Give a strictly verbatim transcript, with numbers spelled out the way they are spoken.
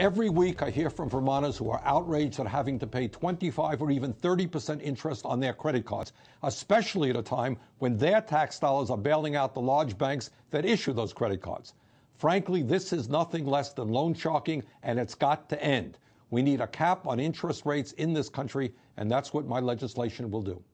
Every week I hear from Vermonters who are outraged at having to pay twenty-five or even thirty percent interest on their credit cards, especially at a time when their tax dollars are bailing out the large banks that issue those credit cards. Frankly, this is nothing less than loan sharking, and it's got to end. We need a cap on interest rates in this country, and that's what my legislation will do.